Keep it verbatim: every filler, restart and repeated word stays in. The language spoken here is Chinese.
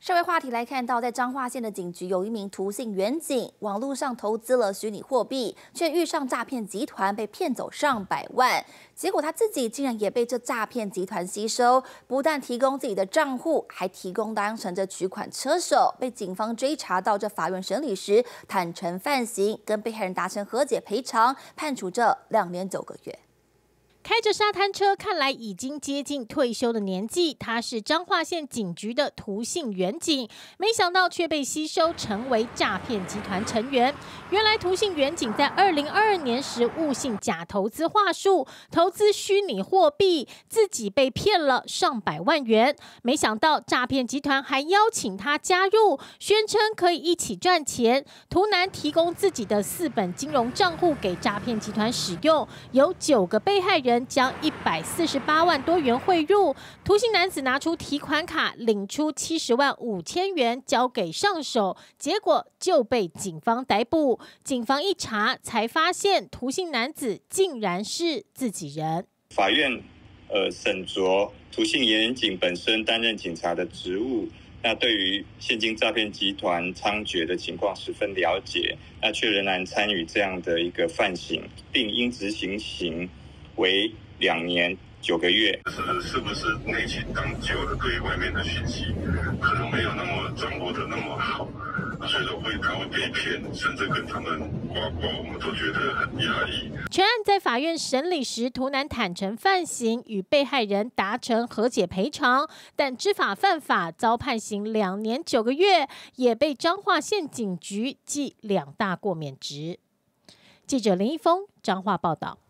社会话题来看到，在彰化县的警局有一名涂姓员警，网络上投资了虚拟货币，却遇上诈骗集团，被骗走上百万。结果他自己竟然也被这诈骗集团吸收，不但提供自己的账户，还提供当成这取款车手，被警方追查到这法院审理时坦诚犯行，跟被害人达成和解赔偿，判处这两年九个月。 开着沙滩车，看来已经接近退休的年纪。他是彰化县警局的涂姓员警，没想到却被吸收成为诈骗集团成员。原来涂姓员警在二零二二年时误信假投资话术，投资虚拟货币，自己被骗了上百万元。没想到诈骗集团还邀请他加入，宣称可以一起赚钱。涂男提供自己的四本金融账户给诈骗集团使用，有九个被害人。 将一百四十八万多元汇入，涂姓男子拿出提款卡领出七十万五千元交给上手，结果就被警方逮捕。警方一查，才发现涂姓男子竟然是自己人。 法院呃审酌涂姓员警本身担任警察的职务，那对于现今诈骗集团猖獗的情况十分了解，那却仍然参与这样的一个犯行，并应执行刑 为两年九个月。 是是不是内情当久了，对于外面的讯息可能没有那么掌握的那么好，所以说会他会被骗，甚至跟他们呱呱，我们都觉得很压抑。 全案在法院审理时，涂男坦诚犯行，与被害人达成和解赔偿，但知法犯法，遭判刑两年九个月，也被彰化县警局记两大过免职。记者林一峰彰化报道。